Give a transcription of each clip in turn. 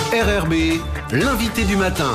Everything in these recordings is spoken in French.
RRB, l'invité du matin.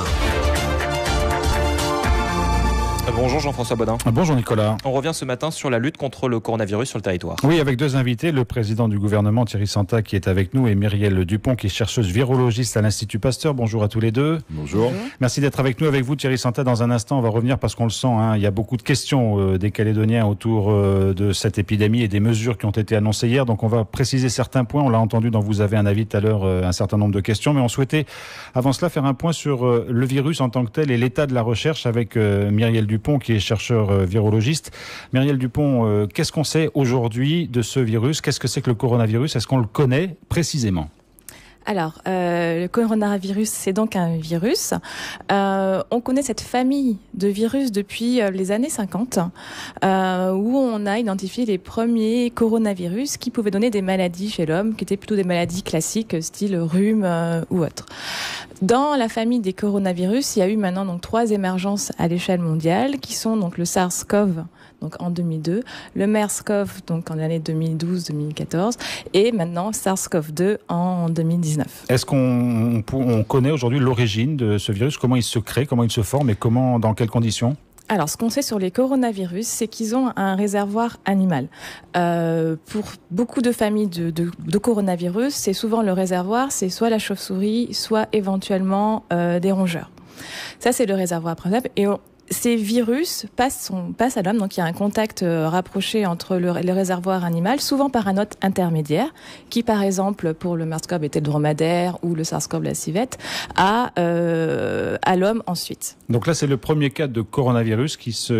Bonjour Jean-François Bodin. Bonjour Nicolas. On revient ce matin sur la lutte contre le coronavirus sur le territoire. Oui, avec deux invités, le président du gouvernement Thierry Santa qui est avec nous et Myriel Dupont qui est chercheuse virologiste à l'Institut Pasteur. Bonjour à tous les deux. Bonjour. Merci d'être avec nous. Avec vous Thierry Santa, dans un instant on va revenir parce qu'on le sent, il y a beaucoup de questions des Calédoniens autour de cette épidémie et des mesures qui ont été annoncées hier. Donc on va préciser certains points. On l'a entendu, donc vous avez un avis tout à l'heure, un certain nombre de questions. Mais on souhaitait avant cela faire un point sur le virus en tant que tel et l'état de la recherche avec Myriel Dupont qui est chercheur virologiste. Myriel Dupont, qu'est-ce qu'on sait aujourd'hui de ce virus? Qu'est-ce que c'est que le coronavirus? Est-ce qu'on le connaît précisément? Alors, le coronavirus, c'est donc un virus. On connaît cette famille de virus depuis les années 50, où on a identifié les premiers coronavirus qui pouvaient donner des maladies chez l'homme, qui étaient plutôt des maladies classiques, style rhume ou autre. Dans la famille des coronavirus, il y a eu maintenant donc 3 émergences à l'échelle mondiale, qui sont donc le SARS-CoV, donc en 2002, le MERS-CoV, donc en l'année 2012-2014, et maintenant SARS-CoV-2 en 2019. Est-ce qu'on connaît aujourd'hui l'origine de ce virus? Comment il se crée, comment il se forme et dans quelles conditions? Alors, ce qu'on sait sur les coronavirus, c'est qu'ils ont un réservoir animal. Pour beaucoup de familles de coronavirus, c'est souvent le réservoir, c'est soit la chauve-souris, soit éventuellement des rongeurs. Ça, c'est le réservoir principal. Et ces virus passent à l'homme, donc il y a un contact rapproché entre le réservoir animal, souvent par un hôte intermédiaire, qui par exemple pour le MERS-CoV était le dromadaire ou le SARS-CoV la civette, à l'homme ensuite. Donc là c'est le premier cas de coronavirus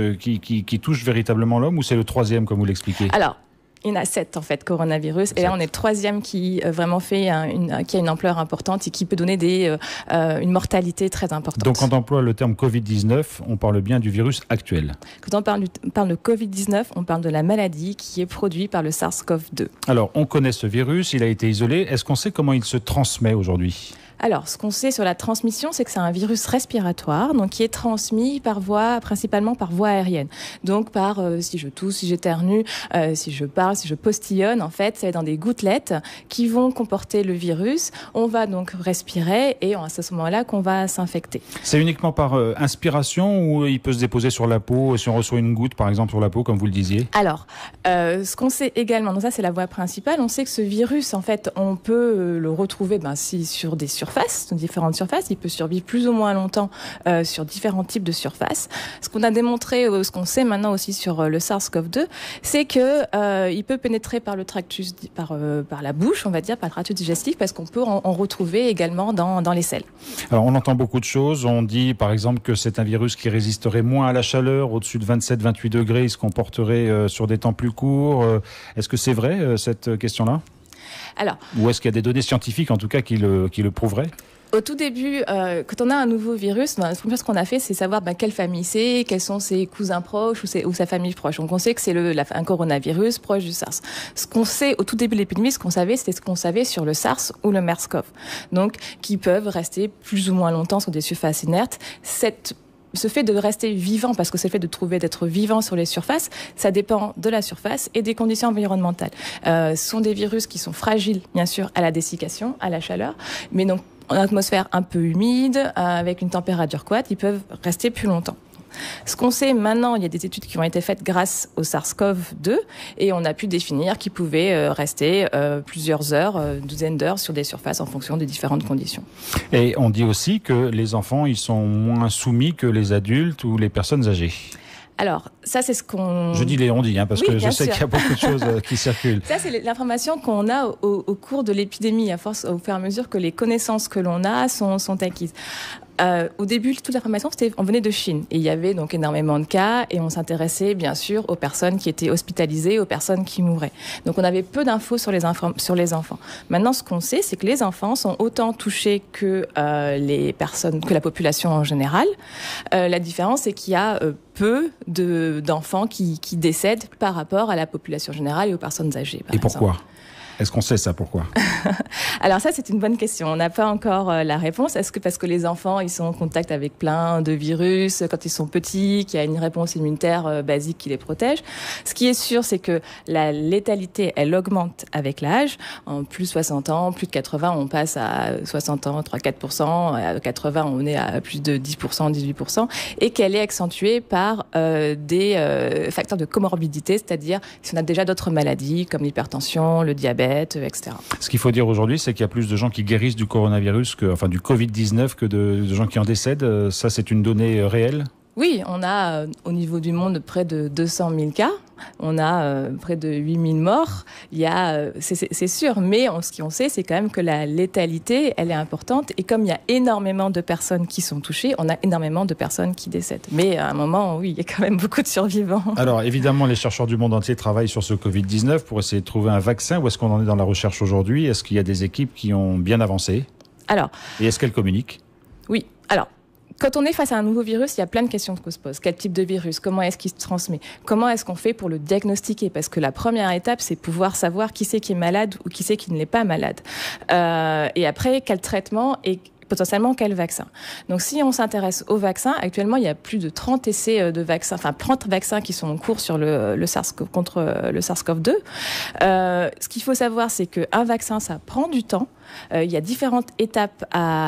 qui touche véritablement l'homme, ou c'est le troisième comme vous l'expliquez? Alors, il y en a 7 en fait, coronavirus. Et là, on est le troisième qui vraiment qui a une ampleur importante et qui peut donner une mortalité très importante. Donc quand on emploie le terme Covid-19, on parle bien du virus actuel. Quand on parle de Covid-19, on parle de la maladie qui est produite par le SARS-CoV-2. Alors, on connaît ce virus, il a été isolé. Est-ce qu'on sait comment il se transmet aujourd'hui ? Alors, ce qu'on sait sur la transmission, c'est que c'est un virus respiratoire, donc qui est transmis principalement par voie aérienne. Donc, si je tousse, si j'éternue, si je parle, si je postillonne, en fait, c'est dans des gouttelettes qui vont comporter le virus. On va donc respirer et c'est à ce moment-là qu'on va s'infecter. C'est uniquement par inspiration ou il peut se déposer sur la peau si on reçoit une goutte, par exemple, sur la peau, comme vous le disiez? Alors, ce qu'on sait également, donc ça c'est la voie principale, on sait que ce virus, en fait, on peut le retrouver sur des surfaces, différentes surfaces. Il peut survivre plus ou moins longtemps sur différents types de surfaces. Ce qu'on a démontré, ce qu'on sait maintenant aussi sur le SARS-CoV-2, c'est que il peut pénétrer par le tractus, par la bouche, on va dire, par le tractus digestif, parce qu'on peut en retrouver également dans les selles. Alors, on entend beaucoup de choses. On dit, par exemple, que c'est un virus qui résisterait moins à la chaleur, au-dessus de 27-28 degrés, il se comporterait sur des temps plus courts. Est-ce que c'est vrai, cette question-là? Alors, ou est-ce qu'il y a des données scientifiques, en tout cas, qui le prouveraient? Au tout début, quand on a un nouveau virus, la première chose qu'on a fait, c'est savoir quelle famille c'est, quels sont ses cousins proches ou sa famille proche. Donc on sait que c'est un coronavirus proche du SARS. Ce qu'on sait au tout début de l'épidémie, c'était ce qu'on savait sur le SARS ou le MERS-CoV. Donc, qui peuvent rester plus ou moins longtemps sur des surfaces inertes. Ce fait de rester vivant, parce que c'est le fait d'être vivant sur les surfaces, ça dépend de la surface et des conditions environnementales. Ce sont des virus qui sont fragiles, bien sûr, à la dessiccation, à la chaleur, mais donc en atmosphère un peu humide, avec une température courte, ils peuvent rester plus longtemps. Ce qu'on sait maintenant, il y a des études qui ont été faites grâce au SARS-CoV-2 et on a pu définir qu'ils pouvaient rester plusieurs heures, douzaines d'heures sur des surfaces en fonction des différentes conditions. Et on dit aussi que les enfants, ils sont moins soumis que les adultes ou les personnes âgées. Alors, ça, c'est ce qu'on... Je dis on dit, parce que je sais qu'il y a beaucoup de choses qui circulent. Ça, c'est l'information qu'on a au cours de l'épidémie, au fur et à mesure que les connaissances que l'on a sont acquises. Au début, toute l'information, on venait de Chine. Et il y avait donc énormément de cas et on s'intéressait bien sûr aux personnes qui étaient hospitalisées, aux personnes qui mouraient. Donc on avait peu d'infos sur les enfants. Maintenant, ce qu'on sait, c'est que les enfants sont autant touchés que que la population en général. La différence, c'est qu'il y a peu d'enfants qui décèdent par rapport à la population générale et aux personnes âgées. Et pourquoi ? Est-ce qu'on sait ça, pourquoi? Alors ça, c'est une bonne question. On n'a pas encore la réponse. Est-ce que parce que les enfants, ils sont en contact avec plein de virus quand ils sont petits, qu'il y a une réponse immunitaire basique qui les protège? Ce qui est sûr, c'est que la létalité, elle augmente avec l'âge. En plus de 60 ans, plus de 80, on passe à 60 ans, 3-4%. À 80, on est à plus de 10%, 18%. Et qu'elle est accentuée par des facteurs de comorbidité, c'est-à-dire si on a déjà d'autres maladies comme l'hypertension, le diabète, etc. Ce qu'il faut dire aujourd'hui, c'est qu'il y a plus de gens qui guérissent du coronavirus, du Covid-19, que de gens qui en décèdent. Ça, c'est une donnée réelle? Oui, on a au niveau du monde près de 200 000 cas. On a près de 8 000 morts. C'est sûr, mais ce qu'on sait, c'est quand même que la létalité, elle est importante. Et comme il y a énormément de personnes qui sont touchées, on a énormément de personnes qui décèdent. Mais à un moment, oui, il y a quand même beaucoup de survivants. Alors, évidemment, les chercheurs du monde entier travaillent sur ce Covid-19 pour essayer de trouver un vaccin. Où est-ce qu'on en est dans la recherche aujourd'hui? Est-ce qu'il y a des équipes qui ont bien avancé? Et est-ce qu'elles communiquent? Oui. Alors, quand on est face à un nouveau virus, il y a plein de questions qu'on se pose. Quel type de virus? Comment est-ce qu'il se transmet? Comment est-ce qu'on fait pour le diagnostiquer? Parce que la première étape, c'est pouvoir savoir qui c'est qui est malade ou qui c'est qui ne l'est pas malade. Et après, quel traitement et potentiellement quel vaccin. Donc si on s'intéresse aux vaccins, actuellement il y a plus de 30 essais de vaccins, 30 vaccins qui sont en cours sur contre le SARS-CoV-2. Ce qu'il faut savoir, c'est qu'un vaccin, ça prend du temps. Il y a différentes étapes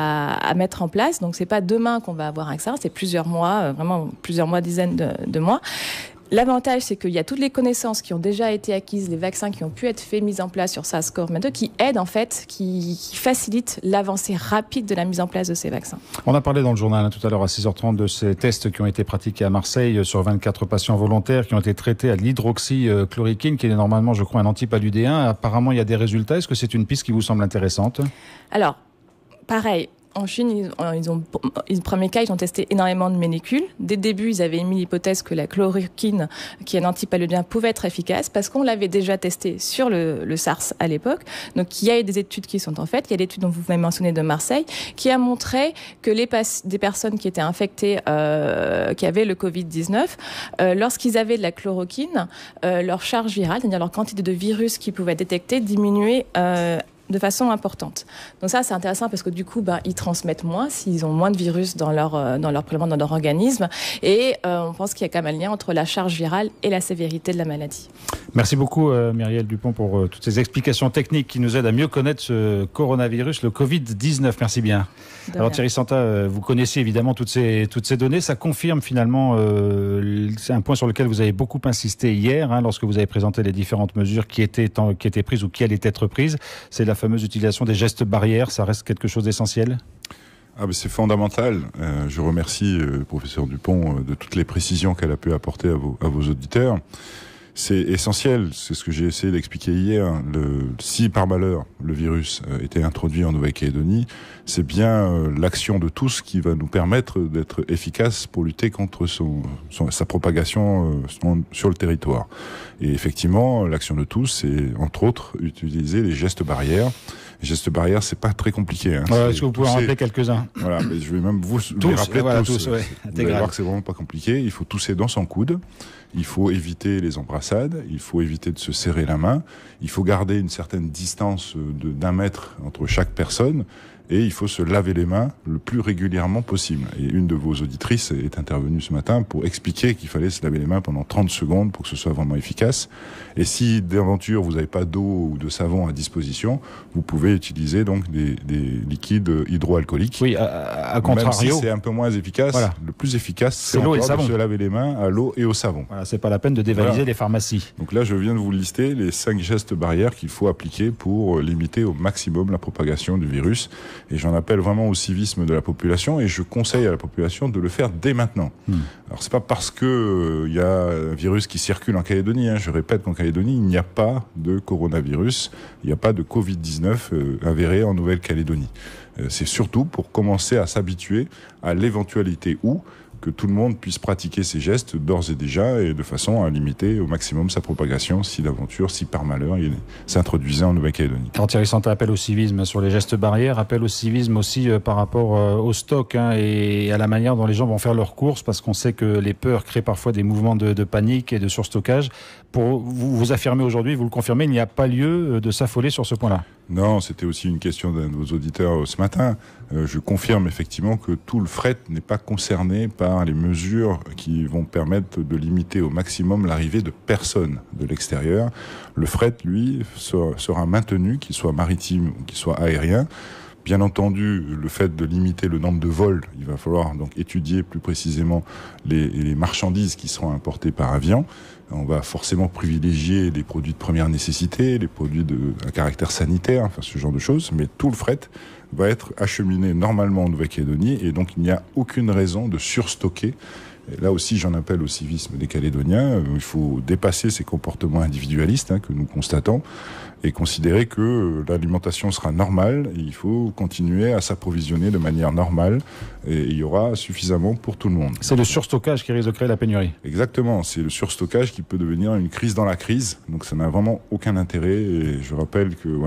à mettre en place. Donc c'est pas demain qu'on va avoir un vaccin, c'est plusieurs mois, vraiment plusieurs mois, dizaines de mois. L'avantage, c'est qu'il y a toutes les connaissances qui ont déjà été acquises, les vaccins qui ont pu être faits, mis en place sur SARS-CoV-2, qui aident en fait, qui facilitent l'avancée rapide de la mise en place de ces vaccins. On a parlé dans le journal tout à l'heure à 6h30 de ces tests qui ont été pratiqués à Marseille sur 24 patients volontaires qui ont été traités à l'hydroxychloroquine, qui est normalement, je crois, un antipaludéen. Apparemment, il y a des résultats. Est-ce que c'est une piste qui vous semble intéressante? Alors, pareil. En Chine, le premier cas, ils ont testé énormément de molécules. Dès le début, ils avaient émis l'hypothèse que la chloroquine, qui est un antipaludien, pouvait être efficace parce qu'on l'avait déjà testé sur le SARS à l'époque. Donc, il y a des études qui sont en fait. Il y a l'étude dont vous m'avez mentionné de Marseille, qui a montré que des personnes qui étaient infectées, qui avaient le Covid-19, lorsqu'ils avaient de la chloroquine, leur charge virale, c'est-à-dire leur quantité de virus qu'ils pouvaient détecter, diminuait de façon importante. Donc ça, c'est intéressant parce que du coup, ils transmettent moins s'ils ont moins de virus dans leur prélèvement, dans leur organisme. Et on pense qu'il y a quand même un lien entre la charge virale et la sévérité de la maladie. Merci beaucoup, Myriel Dupont, pour toutes ces explications techniques qui nous aident à mieux connaître ce coronavirus, le Covid-19. Merci bien. Alors Thierry Santa, vous connaissez évidemment toutes ces données. Ça confirme finalement, c'est un point sur lequel vous avez beaucoup insisté hier, lorsque vous avez présenté les différentes mesures qui étaient prises ou qui allaient être prises. C'est la fameuse utilisation des gestes barrières. Ça reste quelque chose d'essentiel? C'est fondamental. Je remercie le professeur Dupont de toutes les précisions qu'elle a pu apporter à vos auditeurs. C'est essentiel, c'est ce que j'ai essayé d'expliquer hier. Si par malheur le virus était introduit en Nouvelle-Calédonie, c'est bien l'action de tous qui va nous permettre d'être efficaces pour lutter contre sa propagation sur le territoire. Et effectivement, l'action de tous, c'est entre autres utiliser les gestes barrières. Les gestes barrières, c'est pas très compliqué. Est-ce que vous pouvez en rappeler quelques-uns? Voilà, mais je vais même vous les rappeler tous. Ouais, vous allez voir que c'est vraiment pas compliqué. Il faut tousser dans son coude. Il faut éviter les embrassades. Il faut éviter de se serrer la main. Il faut garder une certaine distance d'1 mètre entre chaque personne. Et il faut se laver les mains le plus régulièrement possible. Et une de vos auditrices est intervenue ce matin pour expliquer qu'il fallait se laver les mains pendant 30 secondes pour que ce soit vraiment efficace. Et si d'aventure vous n'avez pas d'eau ou de savon à disposition, vous pouvez utiliser donc des liquides hydroalcooliques. Oui, à contrario. Même si c'est un peu moins efficace, voilà. Le plus efficace, c'est l'eau et le savon. De se laver les mains à l'eau et au savon. Voilà, c'est pas la peine de dévaliser les pharmacies. Donc là, je viens de vous lister les 5 gestes barrières qu'il faut appliquer pour limiter au maximum la propagation du virus. Et j'en appelle vraiment au civisme de la population et je conseille à la population de le faire dès maintenant. Alors c'est pas parce que y a un virus qui circule en Calédonie, je répète qu'en Calédonie, il n'y a pas de coronavirus, il n'y a pas de Covid-19 avéré en Nouvelle-Calédonie. C'est surtout pour commencer à s'habituer à l'éventualité où que tout le monde puisse pratiquer ces gestes d'ores et déjà et de façon à limiter au maximum sa propagation si d'aventure, si par malheur il s'introduisait en Nouvelle-Calédonie. Alors Thierry Santin appelle au civisme sur les gestes barrières, appelle au civisme aussi par rapport au stock et à la manière dont les gens vont faire leurs courses, parce qu'on sait que les peurs créent parfois des mouvements de panique et de surstockage. Pour vous affirmez aujourd'hui, vous le confirmez, il n'y a pas lieu de s'affoler sur ce point-là. Non, c'était aussi une question d'un de vos auditeurs ce matin. Je confirme effectivement que tout le fret n'est pas concerné par les mesures qui vont permettre de limiter au maximum l'arrivée de personnes de l'extérieur. Le fret, lui, sera maintenu, qu'il soit maritime ou qu'il soit aérien. Bien entendu, le fait de limiter le nombre de vols, il va falloir donc étudier plus précisément les marchandises qui seront importées par avion. On va forcément privilégier les produits de première nécessité, les produits à caractère sanitaire, enfin ce genre de choses, mais tout le fret va être acheminé normalement en Nouvelle-Calédonie et donc il n'y a aucune raison de surstocker. Et là aussi, j'en appelle au civisme des Calédoniens. Il faut dépasser ces comportements individualistes que nous constatons et considérer que l'alimentation sera normale et il faut continuer à s'approvisionner de manière normale et il y aura suffisamment pour tout le monde. C'est le surstockage qui risque de créer la pénurie. Exactement, c'est le surstockage qui peut devenir une crise dans la crise, donc ça n'a vraiment aucun intérêt et je rappelle que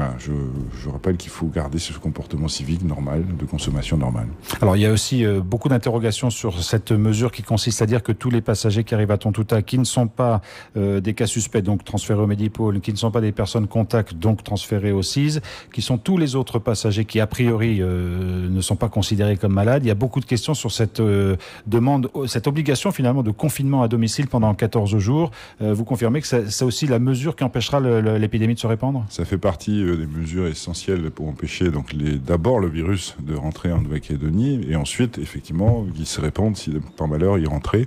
je rappelle qu'il faut garder ce comportement civique normal, de consommation normale. Alors il y a aussi beaucoup d'interrogations sur cette mesure qui consiste à dire que tous les passagers qui arrivent à Tontouta, qui ne sont pas des cas suspects, donc transférés au Medipôle, qui ne sont pas des personnes contacts, donc transférés au CIS, qui sont tous les autres passagers qui a priori ne sont pas considérés comme malades. Il y a beaucoup de questions sur cette demande, cette obligation finalement de confinement à domicile pendant 14 jours. Vous confirmez que c'est aussi la mesure qui empêchera l'épidémie de se répandre ? Ça fait partie des mesures essentielles pour empêcher donc d'abord le virus de rentrer en Nouvelle-Calédonie et ensuite effectivement qu'il se répande si par malheur il rentrait.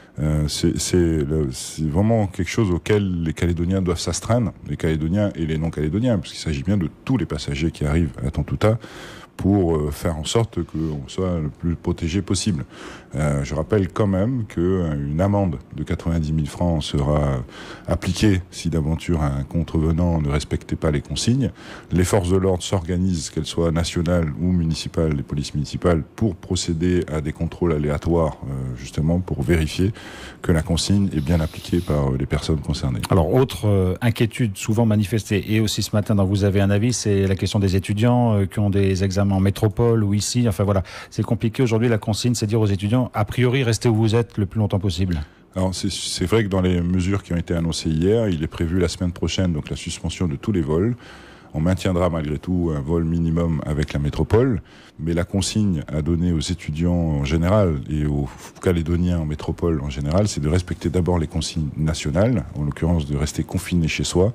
C'est vraiment quelque chose auquel les Calédoniens doivent s'astreindre, les Calédoniens et les non-Calédoniens, parce qu'il s'agit bien de tous les passagers qui arrivent à Tontouta pour faire en sorte qu'on soit le plus protégé possible. Je rappelle quand même qu'une amende de 90 000 francs sera appliquée si d'aventure un contrevenant ne respectait pas les consignes. Les forces de l'ordre s'organisent, qu'elles soient nationales ou municipales, les polices municipales, pour procéder à des contrôles aléatoires, justement pour vérifier que la consigne est bien appliquée par les personnes concernées. Alors, autre inquiétude souvent manifestée, et aussi ce matin dont vous avez un avis, c'est la question des étudiants qui ont des examens en métropole ou ici. Enfin voilà, c'est compliqué aujourd'hui. La consigne, c'est dire aux étudiants, a priori, restez où vous êtes le plus longtemps possible. Alors c'est vrai que dans les mesures qui ont été annoncées hier, il est prévu la semaine prochaine donc la suspension de tous les vols. On maintiendra malgré tout un vol minimum avec la métropole, mais la consigne à donner aux étudiants en général et aux Calédoniens en métropole en général, c'est de respecter d'abord les consignes nationales, en l'occurrence de rester confiné chez soi.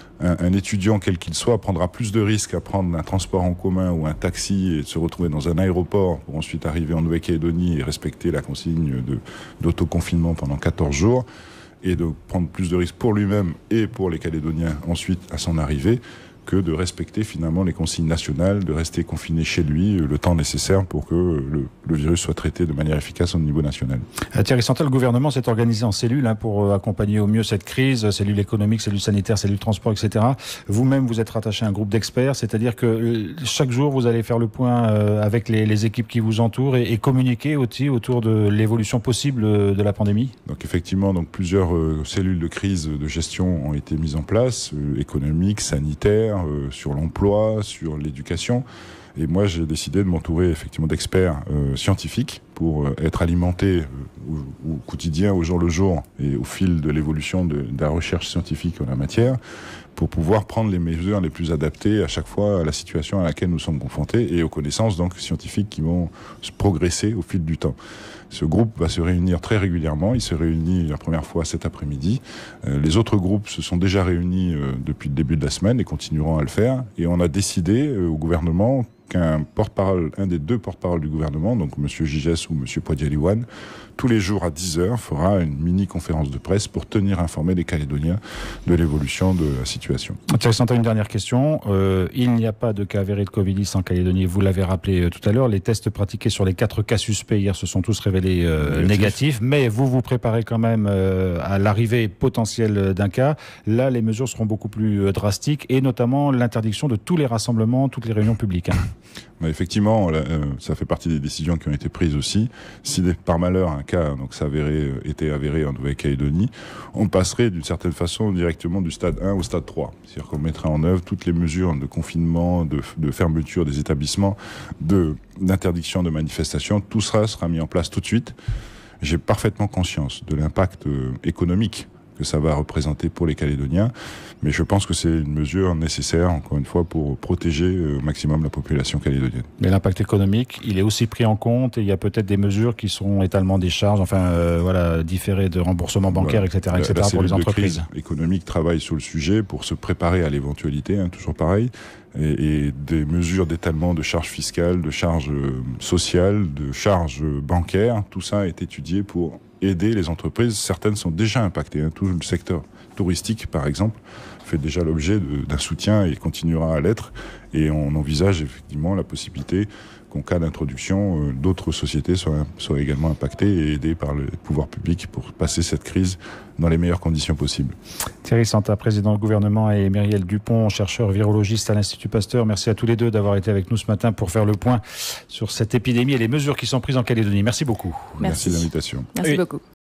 Un étudiant, quel qu'il soit, prendra plus de risques à prendre un transport en commun ou un taxi et de se retrouver dans un aéroport pour ensuite arriver en Nouvelle-Calédonie et respecter la consigne d'autoconfinement pendant 14 jours et de prendre plus de risques pour lui-même et pour les Calédoniens ensuite à son arrivée que de respecter finalement les consignes nationales, de rester confiné chez lui le temps nécessaire pour que le virus soit traité de manière efficace au niveau national. Thierry Santin, le gouvernement s'est organisé en cellules pour accompagner au mieux cette crise, cellules économiques, cellules sanitaires, cellules transport, etc. Vous-même, vous êtes rattaché à un groupe d'experts, c'est-à-dire que chaque jour, vous allez faire le point avec les équipes qui vous entourent et communiquer aussi autour de l'évolution possible de la pandémie. Donc effectivement, plusieurs cellules de crise de gestion ont été mises en place, économiques, sanitaires, sur l'emploi, sur l'éducation. Et moi, j'ai décidé de m'entourer effectivement d'experts scientifiques pour être alimenté au quotidien, au jour le jour et au fil de l'évolution de la recherche scientifique en la matière, pour pouvoir prendre les mesures les plus adaptées à chaque fois à la situation à laquelle nous sommes confrontés et aux connaissances donc scientifiques qui vont progresser au fil du temps. Ce groupe va se réunir très régulièrement. Il se réunit la première fois cet après-midi. Les autres groupes se sont déjà réunis depuis le début de la semaine et continueront à le faire. Et on a décidé au gouvernement qu'un porte-parole, un des deux porte-paroles du gouvernement, donc M. Gigès ou M. Poidialiwan, tous les jours à 10h, fera une mini-conférence de presse pour tenir informés les Calédoniens de l'évolution de la situation. Thierry Santin, une dernière question. Il n'y a pas de cas avérés de Covid-19 en Calédonie. Vous l'avez rappelé tout à l'heure. Les tests pratiqués sur les 4 cas suspects hier se sont tous révélés négatifs. Mais vous vous préparez quand même à l'arrivée potentielle d'un cas. Là, les mesures seront beaucoup plus drastiques et notamment l'interdiction de tous les rassemblements, toutes les réunions publiques. Mais effectivement, ça fait partie des décisions qui ont été prises aussi. Si par malheur un cas donc était avéré en Nouvelle-Calédonie, on passerait d'une certaine façon directement du stade 1 au stade 3. C'est-à-dire qu'on mettrait en œuvre toutes les mesures de confinement, de fermeture des établissements, d'interdiction de manifestation. Tout ça sera mis en place tout de suite. J'ai parfaitement conscience de l'impact économique que ça va représenter pour les Calédoniens. Mais je pense que c'est une mesure nécessaire, encore une fois, pour protéger au maximum la population calédonienne. Mais l'impact économique, il est aussi pris en compte et il y a peut-être des mesures qui sont étalement des charges, différées de remboursement bancaire, etc., pour les entreprises. La crise économique travaille sur le sujet pour se préparer à l'éventualité, toujours pareil, et des mesures d'étalement de charges fiscales, de charges sociales, de charges bancaires, tout ça est étudié pour aider les entreprises. Certaines sont déjà impactées. Tout le secteur touristique, par exemple, fait déjà l'objet d'un soutien et continuera à l'être. Et on envisage effectivement la possibilité qu'en cas d'introduction, d'autres sociétés soient également impactées et aidées par le pouvoir public pour passer cette crise dans les meilleures conditions possibles. Thierry Santa, président du gouvernement, et Myriel Dupont, chercheur virologiste à l'Institut Pasteur. Merci à tous les deux d'avoir été avec nous ce matin pour faire le point sur cette épidémie et les mesures qui sont prises en Calédonie. Merci beaucoup. Merci de l'invitation. Merci beaucoup.